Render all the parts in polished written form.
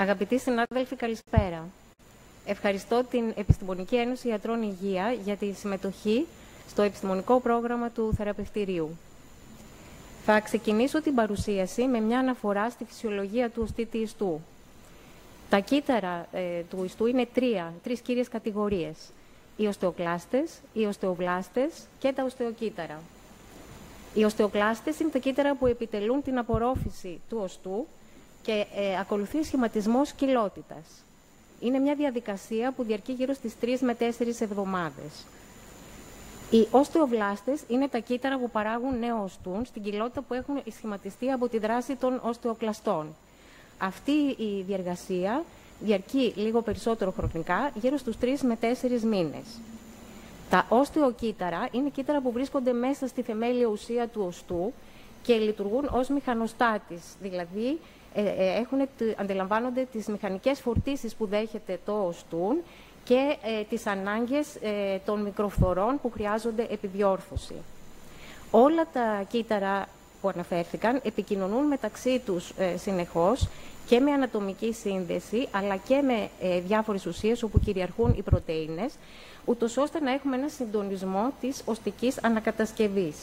Αγαπητοί συνάδελφοι, καλησπέρα. Ευχαριστώ την Επιστημονική Ένωση Ιατρών Υγεία για τη συμμετοχή στο επιστημονικό πρόγραμμα του θεραπευτηρίου. Θα ξεκινήσω την παρουσίαση με μια αναφορά στη φυσιολογία του οστίτη ιστού. Τα κύτταρα του ιστού είναι τρεις κύριες κατηγορίες. Οι οστεοκλάστες, οι οστεοβλάστες και τα οστεοκύτταρα. Οι οστεοκλάστες είναι τα κύτταρα που επιτελούν την απορρόφηση του οστού και ακολουθεί σχηματισμός κοιλότητας. Είναι μια διαδικασία που διαρκεί γύρω στις 3 με 4 εβδομάδες. Οι οστεοβλάστες είναι τα κύτταρα που παράγουν νέο οστούν στην κοιλότητα που έχουν σχηματιστεί από τη δράση των οστεοκλαστών. Αυτή η διεργασία διαρκεί λίγο περισσότερο χρονικά, γύρω στους 3 με 4 μήνες. Τα οστεοκύτταρα είναι κύτταρα που βρίσκονται μέσα στη θεμέλια ουσία του οστού και λειτουργούν ως μηχανοστάτης, δηλαδή αντιλαμβάνονται τις μηχανικές φορτίσεις που δέχεται το οστούν και τις ανάγκες των μικροφθορών που χρειάζονται επιδιόρθωση. Όλα τα κύτταρα που αναφέρθηκαν επικοινωνούν μεταξύ τους συνεχώς και με ανατομική σύνδεση, αλλά και με διάφορες ουσίες όπου κυριαρχούν οι πρωτεΐνες, ούτως ώστε να έχουμε ένα συντονισμό της οστικής ανακατασκευής,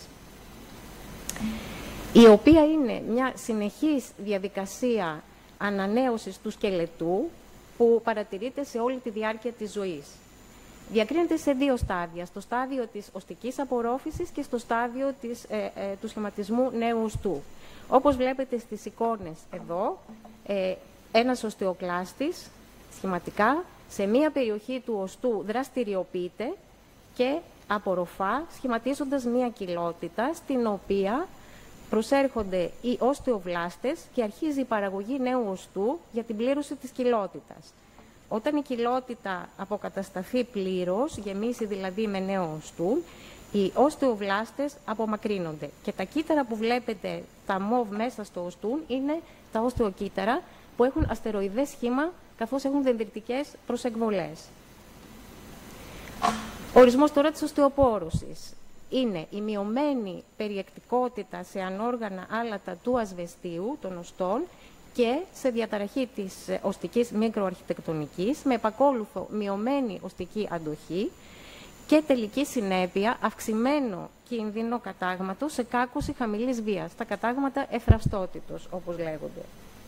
η οποία είναι μια συνεχής διαδικασία ανανέωσης του σκελετού που παρατηρείται σε όλη τη διάρκεια της ζωής. Διακρίνεται σε 2 στάδια, στο στάδιο της οστικής απορρόφησης και στο στάδιο του σχηματισμού νέου οστού. Όπως βλέπετε στις εικόνες εδώ, ένας οστεοκλάστης σχηματικά σε μία περιοχή του οστού δραστηριοποιείται και απορροφά, σχηματίζοντας μία κοιλότητα στην οποία προσέρχονται οι οστεοβλάστες και αρχίζει η παραγωγή νέου οστού για την πλήρωση της κοιλότητας. Όταν η κοιλότητα αποκατασταθεί πλήρως, γεμίσει δηλαδή με νέο οστού, οι οστεοβλάστες απομακρύνονται. Και τα κύτταρα που βλέπετε, τα μοβ μέσα στο οστούν, είναι τα οστεοκύτταρα που έχουν αστεροειδές σχήμα, καθώς έχουν δενδριτικές προσεκβολές. Ορισμός τώρα της οστεοπόρωσης είναι η μειωμένη περιεκτικότητα σε ανόργανα άλατα του ασβεστίου των οστών και σε διαταραχή της οστικής μικροαρχιτεκτονικής με επακόλουθο μειωμένη οστική αντοχή και τελική συνέπεια αυξημένο κίνδυνο κατάγματος σε κάκωση χαμηλής βίας, τα κατάγματα εφραυστότητος όπως λέγονται.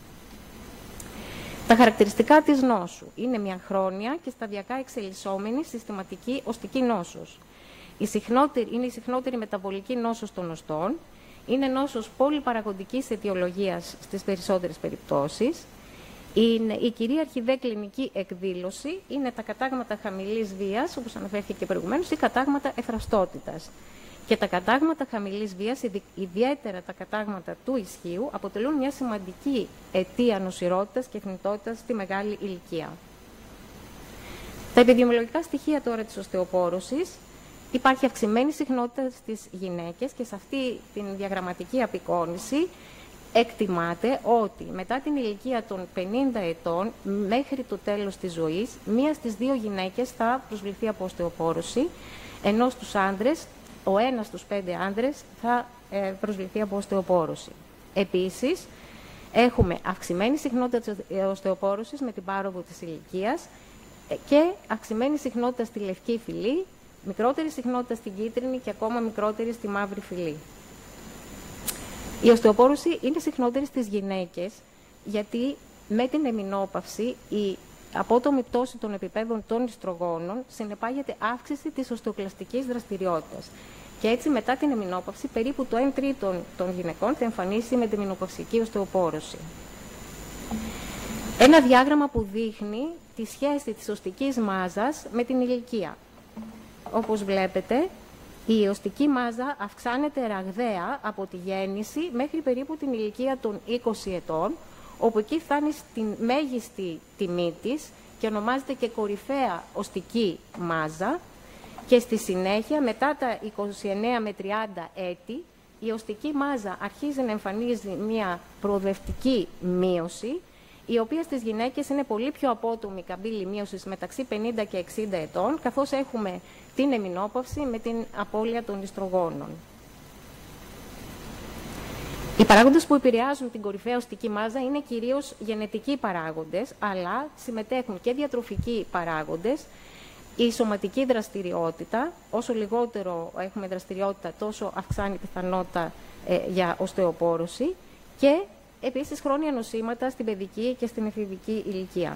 Τα χαρακτηριστικά της νόσου είναι μια χρόνια και σταδιακά εξελισσόμενη συστηματική οστική νόσος. Είναι η συχνότερη μεταβολική νόσος των οστών, είναι νόσος πολυπαραγοντικής αιτιολογίας στις περισσότερες περιπτώσεις. Η κυρίαρχη δε κλινική εκδήλωση είναι τα κατάγματα χαμηλής βίας, όπως αναφέρθηκε και προηγουμένως, ή κατάγματα εφραυστότητας. Και τα κατάγματα χαμηλής βίας, ιδιαίτερα τα κατάγματα του ισχύου, αποτελούν μια σημαντική αιτία νοσηρότητας και θνητότητας στη μεγάλη ηλικία. Τα επιδημιολογικά στοιχεία τώρα της οστεοπόρωσης. Υπάρχει αυξημένη συχνότητα στις γυναίκες και σε αυτή την διαγραμματική απεικόνηση εκτιμάται ότι μετά την ηλικία των 50 ετών μέχρι το τέλος της ζωής, 1 στις 2 γυναίκες θα προσβληθεί από οστεοπόρωση, ενώ στους άντρες, ο 1 στους 5 άντρες θα προσβληθεί από οστεοπόρωση. Επίσης, έχουμε αυξημένη συχνότητα της οστεοπόρωσης με την πάροδο της ηλικίας και αυξημένη συχνότητα στη λευκή φυλή, μικρότερη συχνότητα στην κίτρινη και ακόμα μικρότερη στη μαύρη φυλή. Η οστεοπόρωση είναι συχνότερη στις γυναίκες, γιατί με την εμεινόπαυση η απότομη πτώση των επιπέδων των ιστρογόνων συνεπάγεται αύξηση της οστεοκλαστικής δραστηριότητας. Και έτσι μετά την εμεινόπαυση περίπου το 1/3 των γυναικών θα εμφανίσει με την εμεινοπαυσική οστεοπόρωση. Ένα διάγραμμα που δείχνει τη σχέση της οστικής μάζας με την ηλικία. Όπως βλέπετε, η οστική μάζα αυξάνεται ραγδαία από τη γέννηση μέχρι περίπου την ηλικία των 20 ετών, όπου εκεί φτάνει στην μέγιστη τιμή της και ονομάζεται και κορυφαία οστική μάζα, και στη συνέχεια μετά τα 29 με 30 έτη η οστική μάζα αρχίζει να εμφανίζει μια προοδευτική μείωση, η οποία στις γυναίκες είναι πολύ πιο απότομη καμπύλη μείωσης μεταξύ 50 και 60 ετών, καθώς έχουμε την εμεινόπαυση με την απώλεια των ιστρογόνων. Οι παράγοντες που επηρεάζουν την κορυφαία οστική μάζα είναι κυρίως γενετικοί παράγοντες, αλλά συμμετέχουν και διατροφικοί παράγοντες, η σωματική δραστηριότητα. Όσο λιγότερο έχουμε δραστηριότητα, τόσο αυξάνει η πιθανότητα για οστεοπόρωση, και επίσης χρόνια νοσήματα στην παιδική και στην εφηβική ηλικία.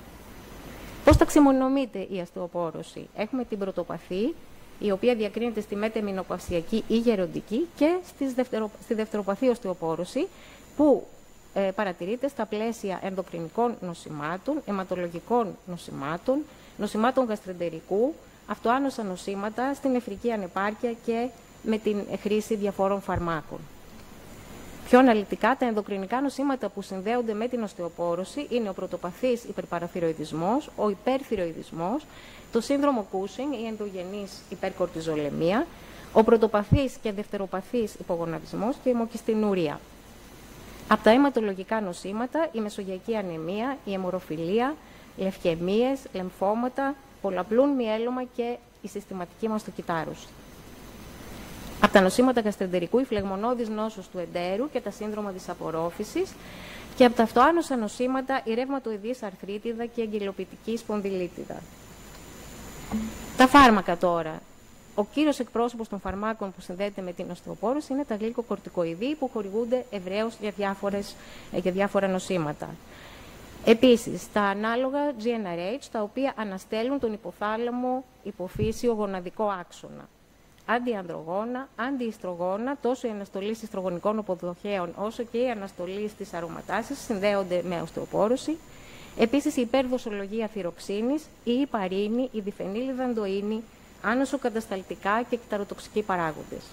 Πώς ταξινομείται η οστεοπόρωση? Έχουμε την πρωτοπαθή, η οποία διακρίνεται στη μετεμηνοπαυσιακή ή γεροντική, και στη δευτεροπαθή οστεοπόρωση, που παρατηρείται στα πλαίσια ενδοκρινικών νοσημάτων, αιματολογικών νοσημάτων, νοσημάτων γαστρεντερικού, αυτοάνοσα νοσήματα, στην νεφρική ανεπάρκεια και με την χρήση διαφόρων φαρμάκων. Πιο αναλυτικά, τα ενδοκρινικά νοσήματα που συνδέονται με την οστεοπόρωση είναι ο πρωτοπαθής υπερπαραθυροειδισμός, ο υπερθυροειδισμός, το σύνδρομο Cushing, η ενδογενής υπερκορτιζολεμία, ο πρωτοπαθής και δευτεροπαθής υπογοναδισμός και η αιμοκυστινουρία. Από τα αιματολογικά νοσήματα, η μεσογειακή ανεμία, η αιμορροφιλία, λευκαιμίες, λεμφώματα, πολλαπλούν μυέλωμα και η συστηματική μαστοκυτάρωση. Από τα νοσήματα γαστρεντερικού, η φλεγμονώδης νόσος του εντέρου και τα σύνδρομα της απορρόφησης, και από τα αυτοάνοσα νοσήματα, η ρευματοειδής αρθρίτιδα και η εγκυλοποιητική σπονδυλίτιδα. Τα φάρμακα τώρα. Ο κύριος εκπρόσωπος των φαρμάκων που συνδέεται με την οστεοπόρωση είναι τα γλυκοκορτικοειδή, που χορηγούνται ευρέως για διάφορα νοσήματα. Επίσης, τα ανάλογα GnRH, τα οποία αναστέλουν τον υποθάλαμο υποφύσιο γοναδικό άξονα. Αντιανδρογόνα, αντιιστρογόνα, τόσο η αναστολή ιστρογονικών οποδοχέων όσο και η αναστολή στις αρωματάσεις συνδέονται με οστεοπόρωση. Επίσης, η υπερδοσολογία θυροξίνης, η ηπαρίνη, η διφενήλιδαντοίνη, άνοσοκατασταλτικά και κυταροτοξικοί παράγοντες.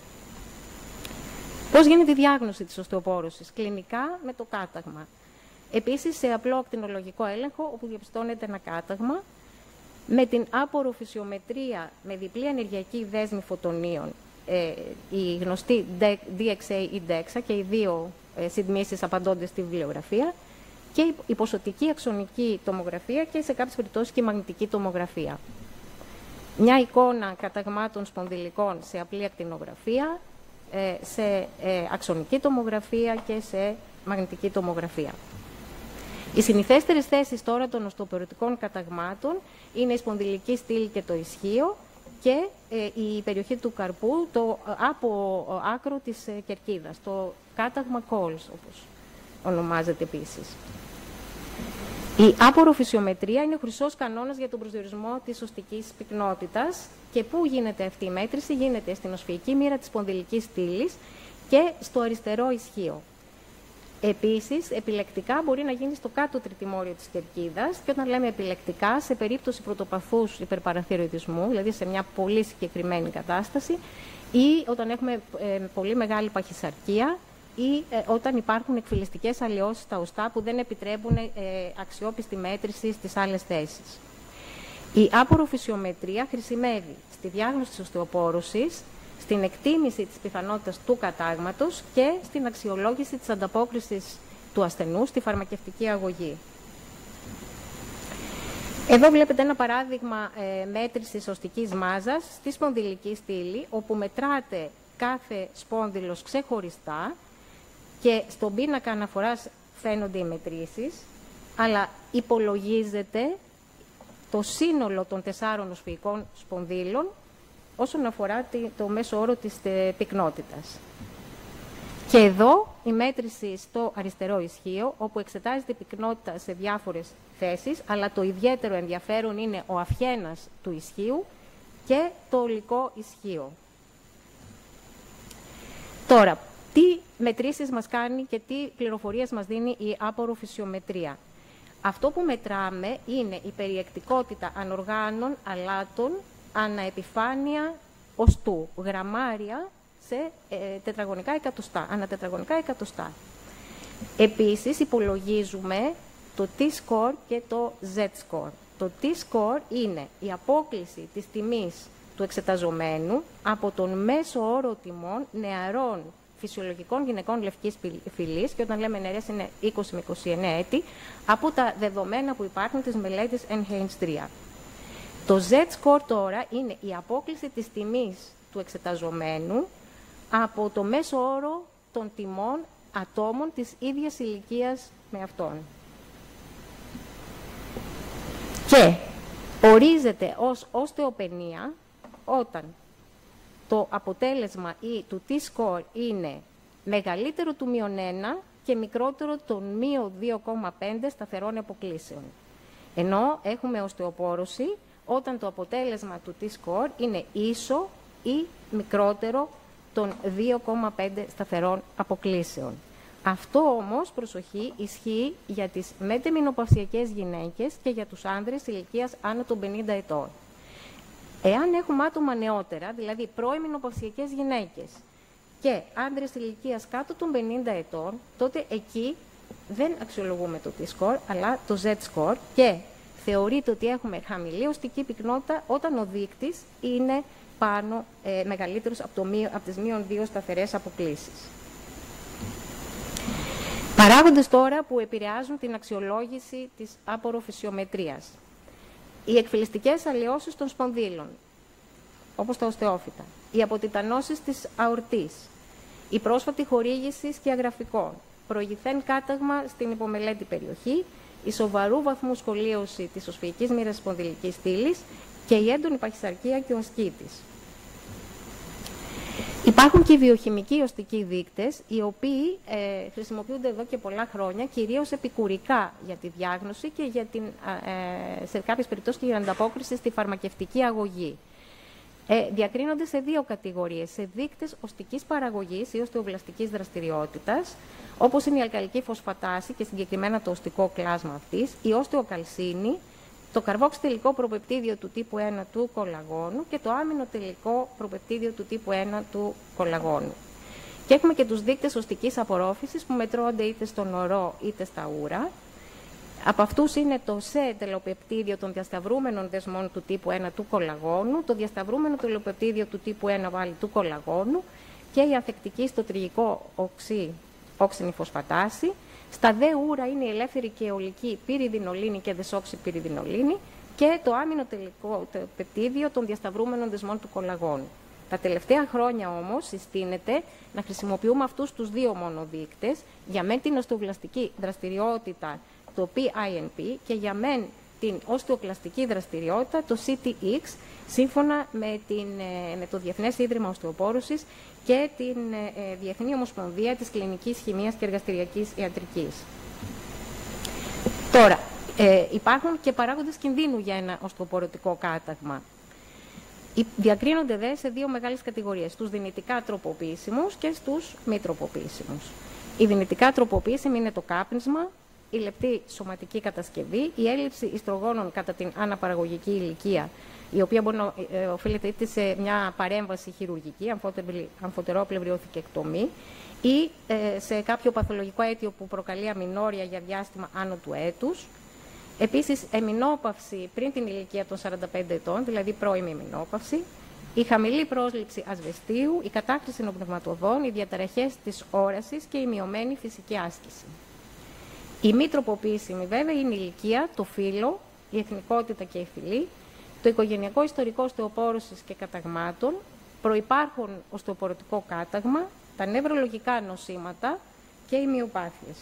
Πώς γίνεται η διάγνωση της οστεοπόρωσης? Κλινικά με το κάταγμα. Επίσης, σε απλό ακτινολογικό έλεγχο, όπου διαπιστώνεται ένα κάταγμα, με την απορροφησιομετρία με διπλή ενεργειακή δέσμη φωτονίων, η γνωστή DXA ή DEXA, και οι δύο συντμήσεις απαντώνται στη βιβλιογραφία, και η ποσοτική αξονική τομογραφία και σε κάποιες περιπτώσεις και η μαγνητική τομογραφία. Μια εικόνα καταγμάτων σπονδυλικών σε απλή ακτινογραφία, σε αξονική τομογραφία και σε μαγνητική τομογραφία. Οι συνηθέστερες θέσεις τώρα των οστεοπορικών καταγμάτων είναι η σπονδυλική στήλη και το ισχύο και η περιοχή του καρπού, το από άκρο της κερκίδας, το κάταγμα Coles, όπως ονομάζεται επίσης. Η απορροφησιομετρία είναι ο χρυσός κανόνας για τον προσδιορισμό της οστικής πυκνότητας. Και πού γίνεται αυτή η μέτρηση? Γίνεται στην οσφυϊκή μοίρα της σπονδυλικής στήλης και στο αριστερό ισχύο. Επίσης, επιλεκτικά μπορεί να γίνει στο κάτω τριτημόριο της κερκίδας, και όταν λέμε επιλεκτικά, σε περίπτωση πρωτοπαθούς υπερπαραθυροειδισμού, δηλαδή σε μια πολύ συγκεκριμένη κατάσταση, ή όταν έχουμε πολύ μεγάλη παχυσαρκία, ή όταν υπάρχουν εκφυλιστικές αλλοιώσεις στα οστά που δεν επιτρέπουν αξιόπιστη μέτρηση στις άλλες θέσεις. Η απορροφησιομετρία χρησιμεύει στη διάγνωση της οστεοπόρωσης, στην εκτίμηση της πιθανότητας του κατάγματος και στην αξιολόγηση της ανταπόκρισης του ασθενού στη φαρμακευτική αγωγή. Εδώ βλέπετε ένα παράδειγμα μέτρησης οστικής μάζας στη σπονδυλική στήλη, όπου μετράτε κάθε σπόνδυλος ξεχωριστά και στον πίνακα αναφοράς φαίνονται οι μετρήσεις, αλλά υπολογίζεται το σύνολο των 4 οσφυϊκών σπονδύλων όσον αφορά το μέσο όρο της πυκνότητας. Και εδώ η μέτρηση στο αριστερό ισχύο, όπου εξετάζεται η πυκνότητα σε διάφορες θέσεις, αλλά το ιδιαίτερο ενδιαφέρον είναι ο αυχένας του ισχύου και το ολικό ισχύο. Τώρα, τι μετρήσεις μας κάνει και τι πληροφορίες μας δίνει η απορροφησιομετρία? Αυτό που μετράμε είναι η περιεκτικότητα ανοργάνων αλάτων αναεπιφάνεια οστού, γραμμάρια σε τετραγωνικά εκατοστά, ανατετραγωνικά εκατοστά. Επίσης υπολογίζουμε το T-score και το Z-score. Το T-score είναι η απόκλιση της τιμής του εξεταζομένου από τον μέσο όρο τιμών νεαρών φυσιολογικών γυναικών λευκής φυλής, και όταν λέμε νεαρές είναι 20 με 29 έτη, από τα δεδομένα που υπάρχουν της μελέτης NHANES 3. Το Z-score τώρα είναι η απόκλιση της τιμής του εξεταζομένου από το μέσο όρο των τιμών ατόμων της ίδιας ηλικίας με αυτόν. Και ορίζεται ως οστεοπενία όταν το αποτέλεσμα ή του T-score είναι μεγαλύτερο του -1 και μικρότερο των -2,5 σταθερών αποκλήσεων. Ενώ έχουμε οστεοπόρωση όταν το αποτέλεσμα του T-score είναι ίσο ή μικρότερο των 2,5 σταθερών αποκλήσεων. Αυτό όμως, προσοχή, ισχύει για τις μετεμηνοπαυσιακές γυναίκες και για τους άνδρες ηλικίας άνω των 50 ετών. Εάν έχουμε άτομα νεότερα, δηλαδή πρώιμηνοπαυσιακές γυναίκες και άνδρες ηλικίας κάτω των 50 ετών, τότε εκεί δεν αξιολογούμε το T-score, αλλά το Z-score και θεωρείται ότι έχουμε χαμηλή οστική πυκνότητα όταν ο δείκτης είναι μεγαλύτερος από τις -2 σταθερές αποκλίσεις. Παράγοντες τώρα που επηρεάζουν την αξιολόγηση της απορροφησιομετρίας. Οι εκφυλιστικές αλλοιώσεις των σπονδύλων, όπως τα οστεόφυτα, οι αποτιτανώσεις της αορτής, η πρόσφατη χορήγηση σκιαγραφικών, προηγηθέν κάταγμα στην υπομελέτη περιοχή, η σοβαρού βαθμού σχολίωση της οσφυϊκής μοίρας σπονδυλικής στήλης και η έντονη παχυσαρκία και ο ασκήτης. Υπάρχουν και οι βιοχημικοί οστικοί δείκτες, οι οποίοι χρησιμοποιούνται εδώ και πολλά χρόνια, κυρίως επικουρικά για τη διάγνωση και για σε κάποιες περιπτώσεις και για ανταπόκριση στη φαρμακευτική αγωγή. Διακρίνονται σε δύο κατηγορίες, σε δείκτες οστικής παραγωγής ή οστεοβλαστικής δραστηριότητας, όπως είναι η αλκαλική φωσφατάση και συγκεκριμένα το οστικό κλάσμα αυτής, η οστεοκαλσίνη, το καρβόξυ-τελικό προπεπτίδιο του τύπου 1 του κολαγόνου και το άμυνο-τελικό προπεπτίδιο του τύπου 1 του κολαγόνου. Και έχουμε και τους δείκτες οστικής απορρόφησης που μετρώνται είτε στον ορό είτε στα ούρα. Από αυτούς είναι το σε τελοπεπτίδιο των διασταυρούμενων δεσμών του τύπου 1 του κολαγόνου, το διασταυρούμενο τελοπεπτίδιο του τύπου 1 πάλι του κολαγόνου και η ανθεκτική στο τριγικό όξινη φωσφατάση. Στα δε ούρα είναι η ελεύθερη και αιωλική πυριδινολίνη και δεσόξι πυριδινολίνη και το άμυνο τελικό πεπτίδιο των διασταυρούμενων δεσμών του κολαγόνου. Τα τελευταία χρόνια όμως συστήνεται να χρησιμοποιούμε αυτούς τους δύο μόνο δείκτες, για μεν την οστεοβλαστική δραστηριότητα, το PINP, και για μεν την οστεοκλαστική δραστηριότητα, το CTX, σύμφωνα με το Διεθνές Ίδρυμα Οστεοπόρωσης και την Διεθνή Ομοσπονδία της Κλινικής Χημείας και Εργαστηριακής Ιατρικής. Τώρα, υπάρχουν και παράγοντες κινδύνου για ένα οστεοπορωτικό κάταγμα. Διακρίνονται δε σε δύο μεγάλες κατηγορίες, στους δυνητικά τροποποιήσιμους και στους μη τροποποιήσιμους. Η δυνητικά τροποποιήσιμη είναι το κάπνισμα, η λεπτή σωματική κατασκευή, η έλλειψη ιστρογόνων κατά την αναπαραγωγική ηλικία, η οποία μπορεί να οφείλεται είτε σε μια παρέμβαση χειρουργική, αμφωτερόπλευρη οθηκεκτομή, ή σε κάποιο παθολογικό αίτιο που προκαλεί αμινόρια για διάστημα άνω του έτους. Επίσης, εμεινόπαυση πριν την ηλικία των 45 ετών, δηλαδή πρώιμη εμεινόπαυση, η χαμηλή πρόσληψη ασβεστίου, η κατάχρηση νοπνευματοδών, οι διαταραχές της όρασης και η μειωμένη φυσική άσκηση. Η μη τροποποιήσιμη βέβαια είναι η ηλικία, το φύλο, η εθνικότητα και η φυλή, το οικογενειακό ιστορικό οστεοπόρωσης και καταγμάτων, προϋπάρχον οστεοπορωτικό κάταγμα, τα νευρολογικά νοσήματα και οι μυοπάθειες.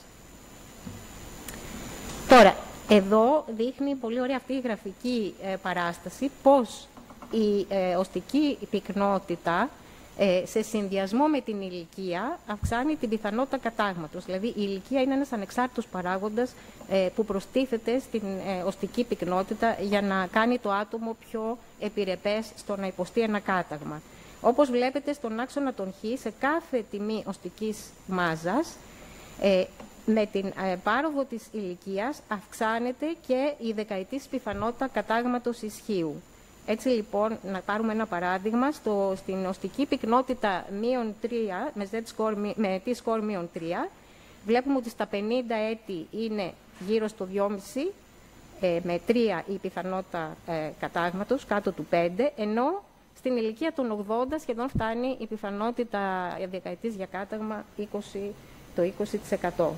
Τώρα, εδώ δείχνει πολύ ωραία αυτή η γραφική παράσταση πώς η οστική πυκνότητα σε συνδυασμό με την ηλικία αυξάνει την πιθανότητα κατάγματος. Δηλαδή η ηλικία είναι ένας ανεξάρτητος παράγοντας που προστίθεται στην οστική πυκνότητα για να κάνει το άτομο πιο επιρρεπές στο να υποστεί ένα κάταγμα. Όπως βλέπετε στον άξονα των Χ, σε κάθε τιμή οστικής μάζας, με την πάροδο της ηλικίας αυξάνεται και η δεκαετής πιθανότητα κατάγματος ισχύου. Έτσι λοιπόν, να πάρουμε ένα παράδειγμα, στην οστική πυκνότητα -3, με T-score -3, βλέπουμε ότι στα 50 έτη είναι γύρω στο 2,5, με 3 η πιθανότητα κατάγματος, κάτω του 5, ενώ στην ηλικία των 80 σχεδόν φτάνει η πιθανότητα δεκαετής για κάταγμα το 20%.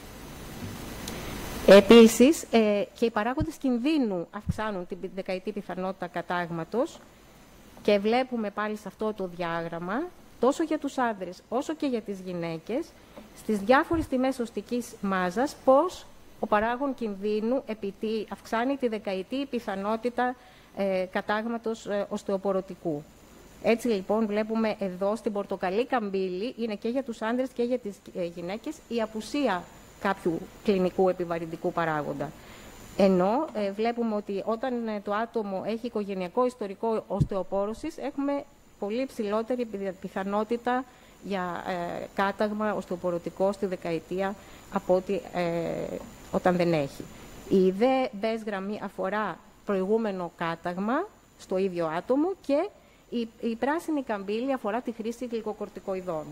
Επίσης, και οι παράγοντες κινδύνου αυξάνουν την δεκαετή πιθανότητα κατάγματος και βλέπουμε πάλι σε αυτό το διάγραμμα τόσο για τους άνδρες όσο και για τις γυναίκες, στις διάφορες τιμές οστικής μάζας, πώς ο παράγων κινδύνου αυξάνει τη δεκαετή πιθανότητα κατάγματος οστεοπορωτικού. Έτσι λοιπόν βλέπουμε εδώ στην πορτοκαλί καμπύλη, είναι και για τους άνδρες και για τις γυναίκες, η απουσία κάποιου κλινικού επιβαρυντικού παράγοντα. Ενώ βλέπουμε ότι όταν το άτομο έχει οικογενειακό ιστορικό οστεοπόρωσης, έχουμε πολύ ψηλότερη πιθανότητα για κάταγμα οστεοπορωτικό στη δεκαετία από ότι όταν δεν έχει. Η δε μπες γραμμή αφορά προηγούμενο κάταγμα στο ίδιο άτομο και η πράσινη καμπύλη αφορά τη χρήση γλυκοκορτικοειδών.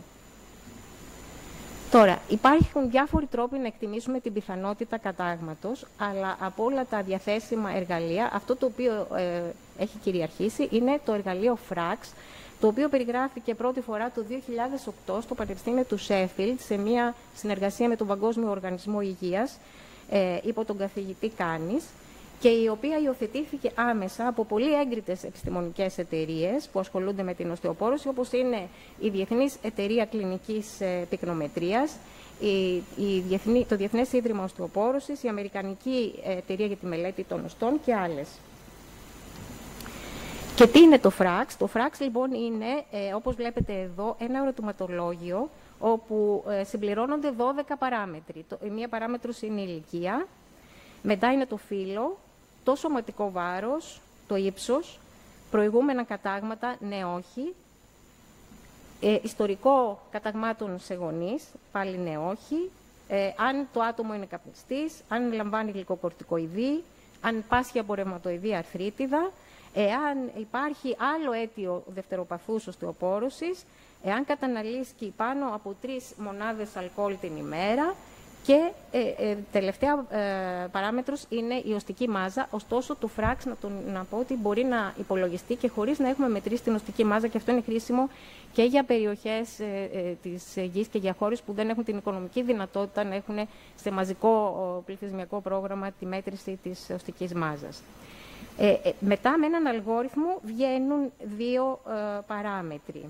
Τώρα, υπάρχουν διάφοροι τρόποι να εκτιμήσουμε την πιθανότητα κατάγματος, αλλά από όλα τα διαθέσιμα εργαλεία, αυτό το οποίο έχει κυριαρχήσει είναι το εργαλείο FRAX, το οποίο περιγράφηκε πρώτη φορά το 2008 στο Πανεπιστήμιο του Σέφιλντ, σε μια συνεργασία με τον Παγκόσμιο Οργανισμό Υγείας, υπό τον καθηγητή Κάνης, και η οποία υιοθετήθηκε άμεσα από πολύ έγκριτες επιστημονικές εταιρείες που ασχολούνται με την οστεοπόρωση, όπως είναι η Διεθνής Εταιρεία Κλινικής Πυκνομετρίας, το Διεθνές Ίδρυμα Οστεοπόρωσης, η Αμερικανική Εταιρεία για τη Μελέτη των Οστών και άλλες. Και τι είναι το FRAX? Το FRAX λοιπόν είναι, όπως βλέπετε εδώ, ένα ερωτηματολόγιο όπου συμπληρώνονται 12 παράμετροι. Μία παράμετρος είναι η ηλικία, μετά είναι το φύλο, το σωματικό βάρος, το ύψος, προηγούμενα κατάγματα, ναι, όχι, ιστορικό καταγμάτων σε γονείς, πάλι ναι, όχι, αν το άτομο είναι καπνιστής, αν λαμβάνει γλυκοκορτικοειδή, αν πάσχει από ρευματοειδή αρθρίτιδα, εάν υπάρχει άλλο αίτιο δευτεροπαθούς οστεοπόρωσης, εάν καταναλύσει πάνω από 3 μονάδες αλκοόλ την ημέρα, και τελευταία παράμετρος είναι η οστική μάζα. Ωστόσο, το FRAX, να πω ότι μπορεί να υπολογιστεί και χωρίς να έχουμε μετρήσει την οστική μάζα, και αυτό είναι χρήσιμο και για περιοχές της γης και για χώρες που δεν έχουν την οικονομική δυνατότητα να έχουν σε μαζικό πληθυσμιακό πρόγραμμα τη μέτρηση της οστικής μάζας. Μετά, με έναν αλγόριθμο βγαίνουν 2 παράμετροι.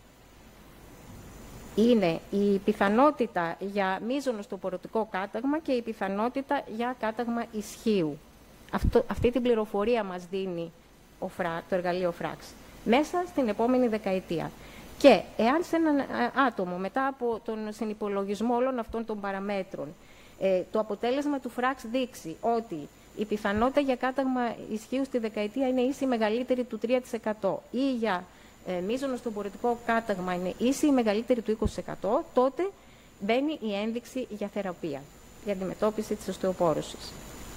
Είναι η πιθανότητα για μείζον οστεοπορωτικό κάταγμα και η πιθανότητα για κάταγμα ισχύου. Αυτή την πληροφορία μας δίνει το εργαλείο FRAX μέσα στην επόμενη δεκαετία. Και εάν σε έναν άτομο, μετά από τον συνυπολογισμό όλων αυτών των παραμέτρων, το αποτέλεσμα του FRAX δείξει ότι η πιθανότητα για κάταγμα ισχύου στη δεκαετία είναι ίση μεγαλύτερη του 3% ή για μείζον οστεοπορωτικό κάταγμα είναι ίση ή μεγαλύτερη του 20%, τότε μπαίνει η ένδειξη για θεραπεία, για αντιμετώπιση της οστεοπόρωσης.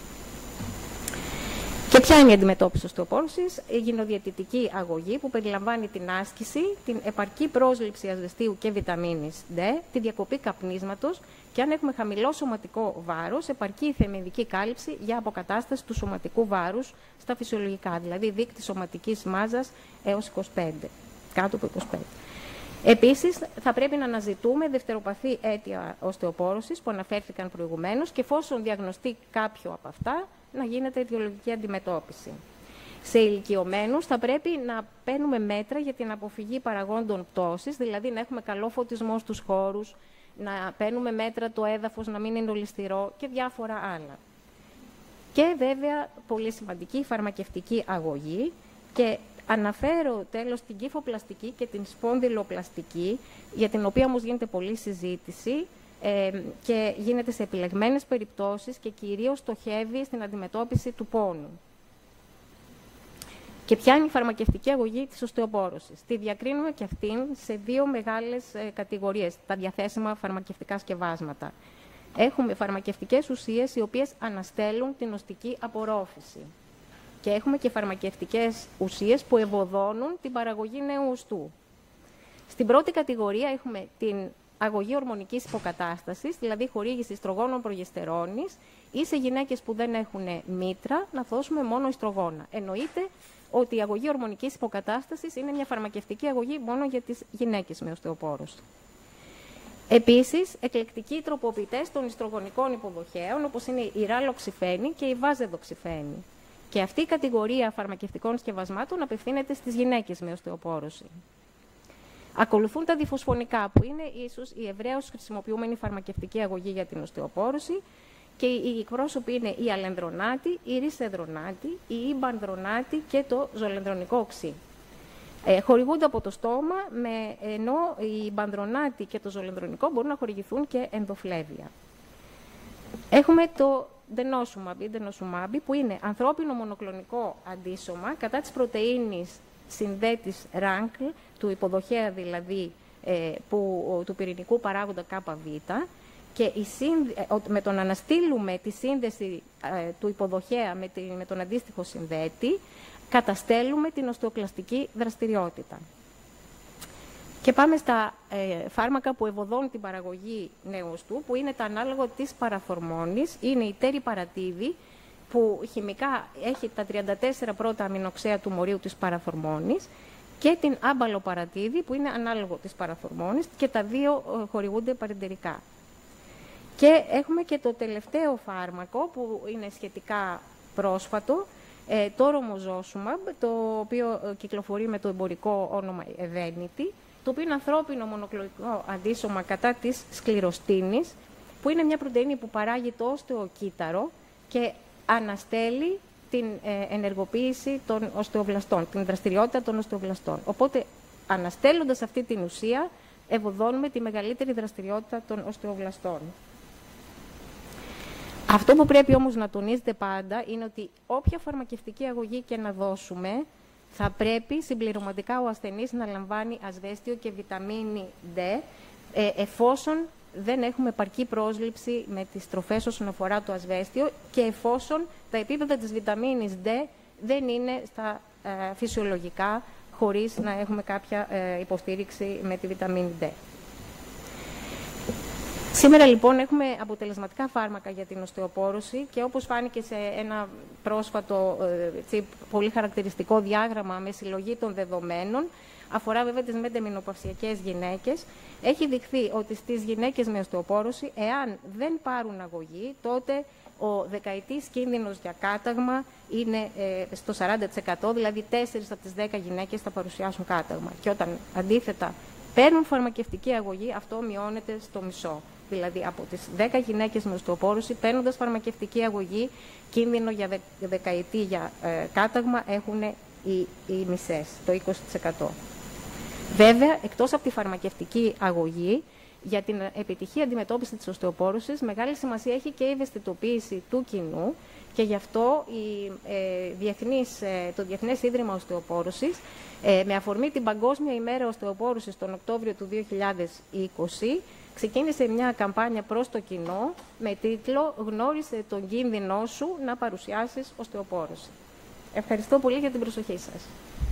Και ποια είναι η αντιμετώπιση οστεοπόρωσης? Η γυνοδιαιτητική αγωγή που περιλαμβάνει την άσκηση, την επαρκή πρόσληψη ασβεστίου και βιταμίνης D, τη διακοπή καπνίσματος και αν έχουμε χαμηλό σωματικό βάρος, επαρκή θεμελική κάλυψη για αποκατάσταση του σωματικού βάρους στα φυσιολογικά, δηλαδή δείκτη σωματικής μάζας έως 25, κάτω από 25. Επίσης, θα πρέπει να αναζητούμε δευτεροπαθή αίτια οστεοπόρωσης που αναφέρθηκαν προηγουμένως και εφόσον διαγνωστεί κάποιο από αυτά, να γίνεται αιτιολογική αντιμετώπιση. Σε ηλικιωμένους θα πρέπει να παίρνουμε μέτρα για την αποφυγή παραγόντων πτώσης, δηλαδή να έχουμε καλό φωτισμό στους χώρους, να παίρνουμε μέτρα το έδαφος να μην είναι ολισθηρό και διάφορα άλλα. Και βέβαια, πολύ σημαντική, η φαρμακευτική αγωγή. Και αναφέρω τέλος την κύφοπλαστική και την σπονδυλοπλαστική, για την οποία όμως γίνεται πολλή συζήτηση και γίνεται σε επιλεγμένες περιπτώσεις και κυρίως στοχεύει στην αντιμετώπιση του πόνου. Και ποια είναι η φαρμακευτική αγωγή της οστεοπόρωσης? Τη διακρίνουμε και αυτήν σε 2 μεγάλες κατηγορίες, τα διαθέσιμα φαρμακευτικά σκευάσματα. Έχουμε φαρμακευτικές ουσίες οι οποίες αναστέλουν την οστική απορρόφηση. Και έχουμε και φαρμακευτικές ουσίες που ευωδώνουν την παραγωγή νέου οστού. Στην πρώτη κατηγορία έχουμε την αγωγή ορμονικής υποκατάστασης, δηλαδή χορήγηση ιστρογόνων προγεστερόνης, ή σε γυναίκες που δεν έχουν μήτρα να δώσουμε μόνο ιστρογόνα. Εννοείται ότι η αγωγή ορμονικής υποκατάστασης είναι μια φαρμακευτική αγωγή μόνο για τις γυναίκες με οστεοπόρωση. Επίσης, εκλεκτικοί τροποποιητές των ιστρογονικών υποδοχέων, όπως είναι η ραλοξιφένη και η βάζεδοξιφένη. Και αυτή η κατηγορία φαρμακευτικών σκευασμάτων απευθύνεται στις γυναίκες με οστεοπόρωση. Ακολουθούν τα διφοσφωνικά, που είναι ίσως η ευρέως χρησιμοποιούμενη φαρμακευτική αγωγή για την οστεοπόρωση, και οι εκπρόσωποι είναι η αλενδρονάτη, η ρισεδρονάτη, η ιμπανδρονάτη και το ζολενδρονικό οξύ. Χορηγούνται από το στόμα, ενώ η ιμπανδρονάτη και το ζολενδρονικό μπορούν να χορηγηθούν και ενδοφλέβεια. Έχουμε το denosumab, που είναι ανθρώπινο μονοκλονικό αντίσωμα κατά της πρωτεΐνης συνδέτης RANKL, του υποδοχέα δηλαδή του πυρηνικού παράγοντα ΚΒ, και με το να αναστείλουμε τη σύνδεση του υποδοχέα με τον αντίστοιχο συνδέτη, καταστέλουμε την οστεοκλαστική δραστηριότητα. Και πάμε στα φάρμακα που ευωδώνουν την παραγωγή νεοοστού, που είναι τα ανάλογα της παραφορμόνης. Είναι η τεριπαρατίδη, που χημικά έχει τα 34 πρώτα αμινοξέα του μορίου της παραφορμόνης, και την άμπαλοπαρατίδη, που είναι ανάλογο της παραφορμόνης, και τα δύο χορηγούνται παρεντερικά. Και έχουμε και το τελευταίο φάρμακο, που είναι σχετικά πρόσφατο, το ρομοζόσουμαμπ, το οποίο κυκλοφορεί με το εμπορικό όνομα Evenity, το οποίο είναι ανθρώπινο μονοκλονικό αντίσωμα κατά της σκληροστίνης, που είναι μια πρωτεΐνη που παράγει το οστεοκύτταρο και αναστέλει την ενεργοποίηση των οστεοβλαστών, την δραστηριότητα των οστεοβλαστών. Οπότε, αναστέλλοντας αυτή την ουσία, ευωδώνουμε τη μεγαλύτερη δραστηριότητα των οστεοβλαστών. Αυτό που πρέπει όμως να τονίζετε πάντα είναι ότι όποια φαρμακευτική αγωγή και να δώσουμε, θα πρέπει συμπληρωματικά ο ασθενής να λαμβάνει ασβέστιο και βιταμίνη D, εφόσον δεν έχουμε επαρκή πρόσληψη με τις τροφές όσον αφορά το ασβέστιο και εφόσον τα επίπεδα της βιταμίνης D δεν είναι στα φυσιολογικά, χωρίς να έχουμε κάποια υποστήριξη με τη βιταμίνη D. Σήμερα λοιπόν έχουμε αποτελεσματικά φάρμακα για την οστεοπόρωση και όπως φάνηκε σε ένα πρόσφατο πολύ χαρακτηριστικό διάγραμμα με συλλογή των δεδομένων, αφορά βέβαια τις μετεμηνοπαυσιακές γυναίκες, έχει δειχθεί ότι στις γυναίκες με οστεοπόρωση, εάν δεν πάρουν αγωγή, τότε ο δεκαετής κίνδυνος για κάταγμα είναι στο 40%, δηλαδή 4 από τις 10 γυναίκες θα παρουσιάσουν κάταγμα. Και όταν αντίθετα παίρνουν φαρμακευτική αγωγή, αυτό μειώνεται στο μισό. Δηλαδή από τις 10 γυναίκες με οστεοπόρωση, παίρνοντας φαρμακευτική αγωγή, κίνδυνο για δεκαετή για κάταγμα έχουν οι μισές, το 20%. Βέβαια, εκτός από τη φαρμακευτική αγωγή, για την επιτυχή αντιμετώπιση της οστεοπόρωσης, μεγάλη σημασία έχει και η ευαισθητοποίηση του κοινού και γι' αυτό το Διεθνές Ίδρυμα Οστεοπόρωσης, με αφορμή την Παγκόσμια ημέρα οστεοπόρωσης τον Οκτώβριο του 2020, ξεκίνησε μια καμπάνια προς το κοινό με τίτλο «Γνώρισε τον κίνδυνό σου να παρουσιάσεις οστεοπόρωση». Ευχαριστώ πολύ για την προσοχή σας.